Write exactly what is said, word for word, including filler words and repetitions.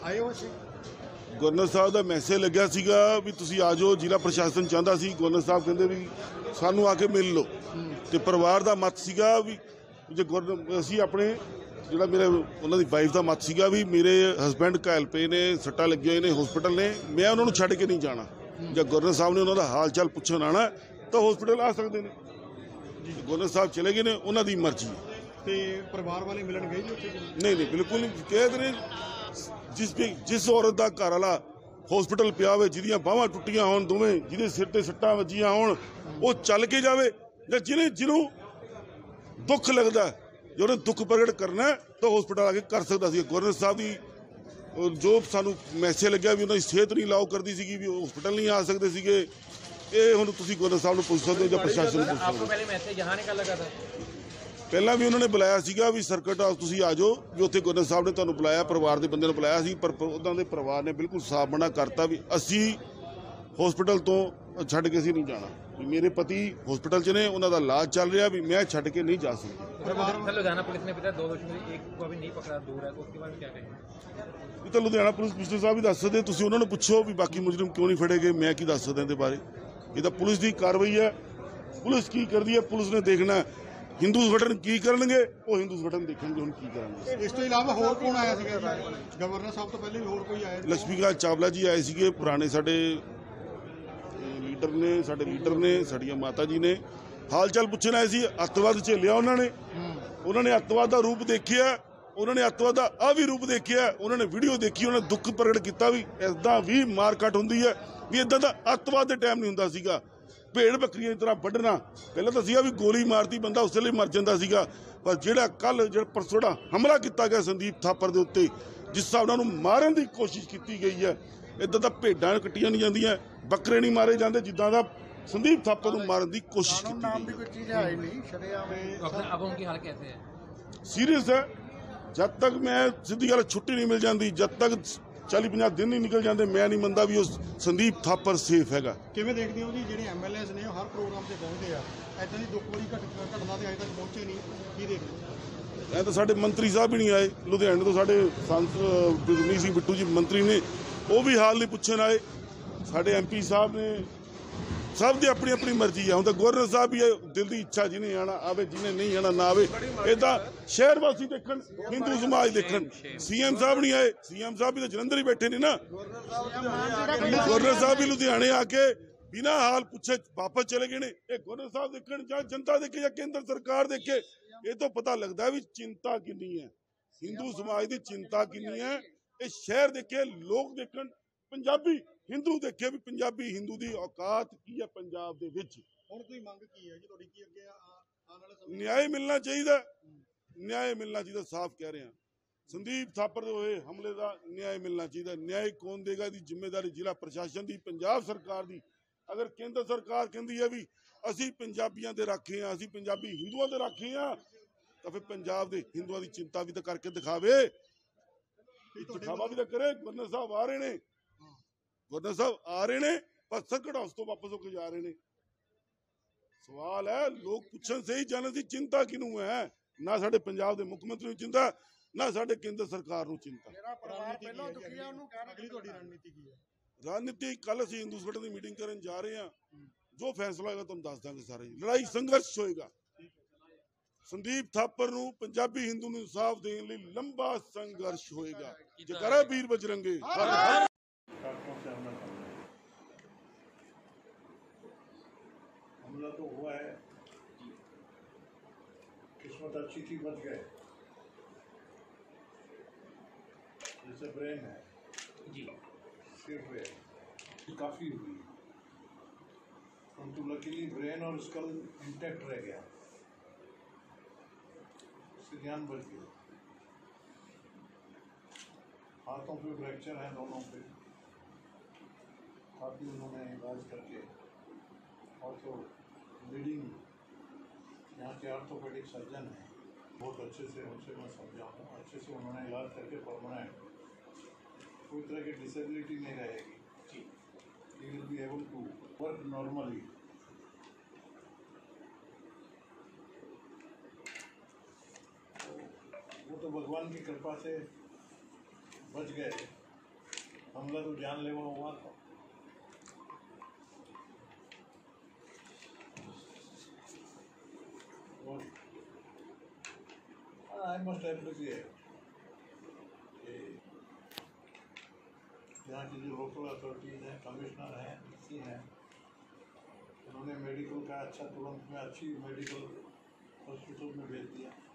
ਆਏ ਹੋ ਅਸੀਂ गवर्नर साहब का मैसेज लग्या सीगा भी तुसीं आ जाओ। जिला प्रशासन चाहता सी, गवर्नर साहब कहते भी सानू आके मिल लो। तो परिवार का मत सीगा भी जो गवर्नर असीं अपने जिहड़ा मेरे उन्हां दी वाइफ का मत सीगा भी मेरे हसबैंड घायल पे ने, सट्टा लगी हुई ने, हॉस्पिटल ने, मैं उन्होंने छड्ड के नहीं जाना। जब गवर्नर साहब ने उन्होंने हाल चाल पुछण आना तो हॉस्पिटल आ सकते हैं। गवर्नर साहब चले गए ने, उन्हां दी मर्जी है। ਤੇ ਪਰਿਵਾਰ ਵਾਲੇ ਮਿਲਣ ਗਏ ਜੀ ਉੱਥੇ? नहीं नहीं बिल्कुल नहीं। कहते ने जिस भी जिस औरत का घर वाला हॉस्पिटल पिया हो, जिहदियां बाहां टुट्टियां होण, दोवें जिहदे सिर ते सट्टां वजियां होण, वो चल के जावे। जां जिन्हें जिन्हों दुख लगता है, जो उन्हें दुख प्रगट करना है तो हॉस्पिटल आके कर सकता सी। गवर्नर साहब की जो सानू मैसेज लग्या भी उन्होंने सेहत नहीं लाओ करती सी भी हॉस्पिटल नहीं आ सकते सीगे। ये हुण तुसीं गवर्नर साहब नूं पुछ सकदे हो जां प्रशासन नूं पुछ सकदे हो। आपको पहले मैसेज यहाँ निकल लगा था? ਪਹਿਲਾਂ ਵੀ ਉਹਨਾਂ ਨੇ ਬੁਲਾਇਆ ਸੀਗਾ ਵੀ ਸਰਕਟ ਹਾਊਸ ਤੁਸੀਂ ਆ ਜਾਓ, ਵੀ ਉੱਥੇ ਗਵਰਨਰ ਸਾਹਿਬ ਨੇ ਤੁਹਾਨੂੰ ਬੁਲਾਇਆ, ਪਰਿਵਾਰ ਦੇ ਬੰਦੇ ਨੂੰ ਬੁਲਾਇਆ ਸੀ, ਪਰ ਉਹਨਾਂ ਦੇ ਪਰਿਵਾਰ ਨੇ ਬਿਲਕੁਲ ਸਾਫ਼ ਮਨਾ ਕਰਤਾ ਵੀ ਅਸੀਂ ਹਸਪੀਟਲ ਤੋਂ ਛੱਡ ਕੇ ਅਸੀਂ ਨਹੀਂ ਜਾਣਾ। ਵੀ ਮੇਰੇ ਪਤੀ ਹਸਪੀਟਲ 'ਚ ਨੇ, ਉਹਨਾਂ ਦਾ ਇਲਾਜ ਚੱਲ ਰਿਹਾ, ਵੀ मैं ਛੱਡ ਕੇ नहीं जा सकता। लुधियाना पुलिस ने पता दो दोषियों में एक को अभी नहीं पकड़ा, दूर है, तो उसके बारे में क्या कहेंगे? ਇਹ ਤਾਂ ਲੁਧਿਆਣਾ ਪੁਲਿਸ ਕਮਿਸ਼ਨਰ ਸਾਹਿਬ ਹੀ ਦੱਸ ਸਕਦੇ, ਤੁਸੀਂ ਉਹਨਾਂ ਨੂੰ ਪੁੱਛੋ ਵੀ ਬਾਕੀ ਮੁਜਰਮ ਕਿਉਂ ਨਹੀਂ ਫੜੇ ਗਏ। ਮੈਂ ਕੀ ਦੱਸ ਸਕਦਾ ਇਹਦੇ ਬਾਰੇ? ਇਹ ਤਾਂ ਪੁਲਿਸ ਦੀ ਕਾਰਵਾਈ ਹੈ, ਪੁਲਿਸ ਕੀ ਕਰਦੀ ਹੈ ਪੁਲਿਸ ਨੇ ਦੇਖਣਾ। ਹਿੰਦੂ ਸੰਗਠਨ ਕੀ ਕਰਨਗੇ ਉਹ ਹਿੰਦੂ ਸੰਗਠਨ ਦੇਖਣਗੇ ਹੁਣ ਕੀ ਕਰਨਗੇ। ਇਸ ਤੋਂ ਇਲਾਵਾ ਹੋਰ ਕੌਣ ਆਇਆ ਸੀਗਾ? ਗਵਰਨਰ ਸਾਹਿਬ ਤੋਂ ਪਹਿਲੇ ਵੀ ਹੋਰ ਕੋਈ ਆਇਆ? ਲక్ష్ਮੀਕਾਂਤ ਚਾਵਲਾ ਜੀ ਆਏ ਸੀਗੇ, ਪੁਰਾਣੇ ਸਾਡੇ ਲੀਡਰ ਨੇ, ਸਾਡੇ ਲੀਡਰ ਨੇ, ਸਾਡੀਆਂ ਮਾਤਾ ਜੀ ਨੇ। ਹਾਲ ਚਾਲ ਪੁੱਛਣ ਆਏ ਸੀ। ਅੱਤਵਾਦ ਝੇਲਿਆ ਉਹਨਾਂ ਨੇ, ਉਹਨਾਂ ਨੇ ਅੱਤਵਾਦ ਦਾ ਰੂਪ ਦੇਖਿਆ, ਉਹਨਾਂ ਨੇ ਅੱਤਵਾਦ ਦਾ ਆ ਵੀ ਰੂਪ ਦੇਖਿਆ, ਉਹਨਾਂ ਨੇ ਵੀਡੀਓ ਦੇਖੀ, ਉਹਨਾਂ ਨੇ ਦੁੱਖ ਪ੍ਰਗਟ ਕੀਤਾ ਵੀ ਇੱਦਾਂ ਵੀ ਮਾਰਕਟ ਹੁੰਦੀ ਹੈ, ਵੀ ਇੱਦਾਂ ਦਾ ਅੱਤਵਾਦ ਦੇ ਟਾਈਮ ਨਹੀਂ ਹੁੰਦਾ ਸੀਗਾ। भेड़ बकरियां की तरह वढ़ना, पहले तो सीगा भी गोली मारती बंदा उस वे मर जाता सीगा, पर जिहड़ा कल जो परसों हमला किया गया संदीप थापर के उत्ते, जिस हिसाब नाल उन्होंने मारन की कोशिश की गई है, इदां तां भेडां कट्टियां नहीं जांदियां, बकरे नहीं मारे जाते जिद्दां दा संदीप थापर नूं मारन की कोशिश की गई। अब उनकी हालत कैसे है? सीरियस है। जब तक मैं सीधी गल छुट्टी नहीं मिल जाती, जब तक चाली पंजाह दिन नहीं निकल जाते, मैं नहीं मनता भी उस संदीप थापर सेफ हैगा। ਕਿਵੇਂ ਦੇਖਦੇ ਹੋ ਜੀ ਜਿਹੜੇ ਐਮਐਲਏਸ ਨੇ ਹਰ ਪ੍ਰੋਗਰਾਮ ਤੇ ਪਹੁੰਚਦੇ ਆ, ਐਦਾਂ ਦੀ ਦੁੱਖ ਭਰੀ ਘਟਨਾ ਤੇ ਅਜੇ ਤੱਕ ਪਹੁੰਚੇ ਨਹੀਂ, ਕੀ ਦੇਖਦੇ ਹੋ? ਇਹ ਤਾਂ ਸਾਡੇ ਮੰਤਰੀ ਸਾਹਿਬ ਵੀ ਨਹੀਂ ਆਏ ਲੁਧਿਆਣੇ ਤੋਂ, ਸਾਡੇ ਸੰਤ ਗੁਰਮੀਤ ਸਿੰਘ ਬਿੱਟੂ ਜੀ ਮੰਤਰੀ ਨੇ, ਉਹ ਵੀ ਹਾਲ ਨਹੀਂ ਪੁੱਛਣ ਆਏ। ਸਾਡੇ ਐਮਪੀ ਸਾਹਿਬ ਨੇ, ਸਭ ਦੀ ਆਪਣੀ ਆਪਣੀ ਮਰਜ਼ੀ ਹੈ। ਹੁਣ ਤਾਂ ਗਵਰਨਰ ਸਾਹਿਬ ਵੀ ਦਿਲ ਦੀ ਇੱਛਾ, ਜਿਹਨੇ ਆਣਾ ਆਵੇ, ਜਿਹਨੇ ਨਹੀਂ ਆਣਾ ਨਾ ਆਵੇ। ਇਹ ਤਾਂ ਸ਼ਹਿਰ ਵਾਸੀ ਦੇਖਣ, ਹਿੰਦੂ ਸਮਾਜ ਦੇਖਣ। ਸੀਐਮ ਸਾਹਿਬ ਨਹੀਂ ਆਏ, ਸੀਐਮ ਸਾਹਿਬ ਵੀ ਤਾਂ ਜਲੰਧਰ ਹੀ ਬੈਠੇ ਨੇ ਨਾ। ਗਵਰਨਰ ਸਾਹਿਬ ਵੀ ਲੁਧਿਆਣੇ ਆ ਕੇ ਬਿਨਾਂ ਹਾਲ ਪੁੱਛੇ ਵਾਪਸ ਚਲੇ ਗਏ ਨੇ। ਇਹ ਗਵਰਨਰ ਸਾਹਿਬ ਦੇਖਣ ਜਾਂ ਜਨਤਾ ਦੇਖੇ ਜਾਂ ਕੇਂਦਰ ਸਰਕਾਰ ਦੇਖੇ, ਇਹ ਤੋਂ ਪਤਾ ਲੱਗਦਾ ਵੀ ਚਿੰਤਾ ਕਿੰਨੀ ਹੈ, ਹਿੰਦੂ ਸਮਾਜ ਦੀ ਚਿੰਤਾ ਕਿੰਨੀ ਹੈ। ਇਹ ਸ਼ਹਿਰ ਦੇਖੇ, ਲੋਕ ਦੇਖਣ, ਪੰਜਾਬੀ ਹਿੰਦੂ ਦੇਖੇ ਵੀ ਪੰਜਾਬੀ ਹਿੰਦੂ ਦੀ ਔਕਾਤ ਕੀ ਹੈ ਪੰਜਾਬ ਦੇ ਵਿੱਚ। ਹੁਣ ਤੁਸੀਂ ਮੰਗ ਕੀ ਹੈ ਜੀ ਤੁਹਾਡੀ? ਕੀ ਅੱਗੇ ਆਉਣ ਵਾਲੇ ਸਮੇਂ ਨਿਆਂ ਮਿਲਣਾ ਚਾਹੀਦਾ, ਨਿਆਂ ਮਿਲਣਾ ਚਾਹੀਦਾ, ਸਾਫ਼ ਕਹਿ ਰਹੇ ਹਾਂ। ਸੰਦੀਪ ਥਾਪਰ ਦੇ ਹੋਏ ਹਮਲੇ ਦਾ ਨਿਆਂ ਮਿਲਣਾ ਚਾਹੀਦਾ। ਨਿਆਂ ਕੌਣ ਦੇਗਾ? ਦੀ ਜ਼ਿੰਮੇਵਾਰੀ ਜ਼ਿਲ੍ਹਾ ਪ੍ਰਸ਼ਾਸਨ ਦੀ, ਪੰਜਾਬ ਸਰਕਾਰ ਦੀ। ਅਗਰ ਕੇਂਦਰ ਸਰਕਾਰ ਕਹਿੰਦੀ ਹੈ ਵੀ ਅਸੀਂ ਪੰਜਾਬੀਆਂ ਦੇ ਰਾਖੇ ਹਾਂ, ਅਸੀਂ ਪੰਜਾਬੀ ਹਿੰਦੂਆਂ ਦੇ ਰਾਖੇ ਹਾਂ, ਤਾਂ ਫਿਰ ਪੰਜਾਬ ਦੇ ਹਿੰਦੂਆਂ ਦੀ ਚਿੰਤਾ ਵੀ ਤਾਂ ਕਰਕੇ ਦਿਖਾਵੇ, ਦਿਖਾਵਾ ਵੀ ਤਾਂ ਕਰੇ। ਗਵਰਨਰ ਸਾਹਿਬ ਆ ਰਹੇ ਨੇ, ਗਵਰਨਰ ਸਾਹਿਬ ਆ ਰਹੇ ਨੇ, ਪਰ ਸੰਕਟ ਹਾਊਸ ਤੋਂ ਵਾਪਸ ਹੋ ਕੇ ਜਾ ਰਹੇ ਨੇ। ਸਵਾਲ ਹੈ, ਲੋਕ ਪੁੱਛਣ ਸਹੀ ਜਾਣ ਦੀ ਚਿੰਤਾ ਕਿਹਨੂੰ ਹੈ? ਨਾ ਸਾਡੇ ਪੰਜਾਬ ਦੇ ਮੁੱਖ ਮੰਤਰੀ ਨੂੰ ਚਿੰਤਾ, ਨਾ ਸਾਡੇ ਕੇਂਦਰ ਸਰਕਾਰ ਨੂੰ ਚਿੰਤਾ। ਅਗਲੀ ਤੁਹਾਡੀ ਰਣਨੀਤੀ ਕੀ ਹੈ? ਰਣਨੀਤੀ ਕੱਲ ਅਸੀਂ ਹਿੰਦੂ ਸੰਗਠਨ ਦੀ ਮੀਟਿੰਗ ਕਰਨ ਜਾ ਰਹੇ ਹਾਂ, ਜੋ ਫੈਸਲਾ ਹੋਏਗਾ ਤੁਹਾਨੂੰ ਦੱਸ ਦਾਂਗੇ ਸਾਰੇ। ਲੜਾਈ ਸੰਘਰਸ਼ ਹੋਏਗਾ। ਸੰਦੀਪ ਥਾਪਰ ਨੂੰ, ਪੰਜਾਬੀ ਹਿੰਦੂ ਨੂੰ ਇਨਸਾਫ ਦੇਣ ਲਈ ਲੰਬਾ ਸੰਘਰਸ਼ ਹੋਏਗਾ। ਜੈਕਾਰਾ ਵੀਰ ਬਜਰੰਗੇ। हमला तो हुआ है, किस्मत अच्छी थी, बच गए। जैसे ब्रेन है जी, सिर्फ है काफ़ी हुई, परंतु लकीली ब्रेन और स्कल इंटैक्ट रह गया, उससे ध्यान बच गया। हाथों पे फ्रैक्चर है, दोनों पे काफ़ी उन्होंने इलाज करके, और तो ब्लीडिंग, यहाँ के ऑर्थोपेडिक सर्जन हैं, बहुत अच्छे से, उनसे मैं समझा हूँ, अच्छे से उन्होंने इलाज करके परमानेंट कोई तरह की डिसेबिलिटी नहीं रहेगी, he will be able to work normally. तो वो तो भगवान की कृपा से बच गए। हमला तो जानलेवा हुआ था। और आई मस्ट एप्रिशिएट यहाँ की जो लोकल अथॉरिटीज़ हैं, कमिश्नर हैं, सी हैं, उन्होंने मेडिकल का अच्छा तुरंत में अच्छी मेडिकल हॉस्पिटल में भेज दिया।